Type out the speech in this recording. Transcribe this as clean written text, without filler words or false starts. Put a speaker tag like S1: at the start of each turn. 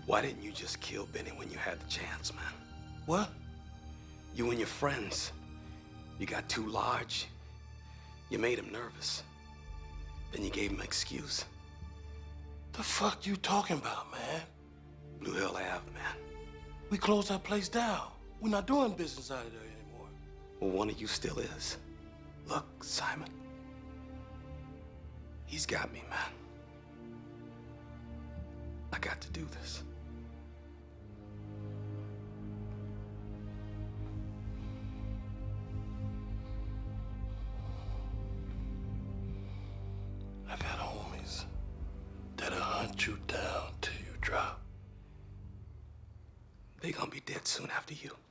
S1: Why didn't you just kill Benny when you had the chance, man?
S2: What?
S1: You and your friends. You got too large. You made him nervous. Then you gave him an excuse.
S2: The fuck you talking about, man?
S1: Blue Hill Ave, man.
S2: We closed that place down. We're not doing business out of there anymore.
S1: Well, one of you still is. Look, Simon. He's got me, man. I got to do this.
S2: I got homies that'll hunt you down till you drop.
S1: They gonna be dead soon after you.